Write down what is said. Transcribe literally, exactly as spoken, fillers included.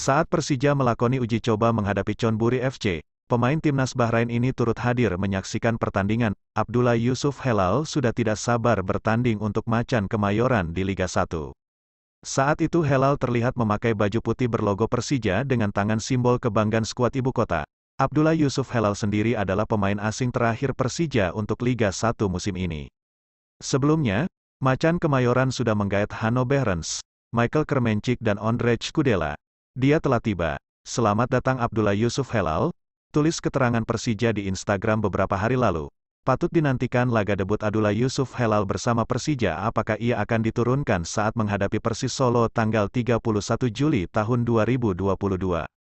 Saat Persija melakoni uji coba menghadapi Chonburi F C, pemain timnas Bahrain ini turut hadir menyaksikan pertandingan. Abdullah Yusuf Helal sudah tidak sabar bertanding untuk Macan Kemayoran di Liga satu. Saat itu Helal terlihat memakai baju putih berlogo Persija dengan tangan simbol kebanggaan skuad ibu kota. Abdullah Yusuf Helal sendiri adalah pemain asing terakhir Persija untuk Liga satu musim ini. Sebelumnya, Macan Kemayoran sudah menggait Hanno Behrens, Michael Kermencik dan Ondrej Kudela. Dia telah tiba. Selamat datang Abdullah Yusuf Helal, tulis keterangan Persija di Instagram beberapa hari lalu. Patut dinantikan laga debut Abdullah Yusuf Helal bersama Persija. Apakah ia akan diturunkan saat menghadapi Persis Solo tanggal tiga puluh satu Juli tahun dua ribu dua puluh dua?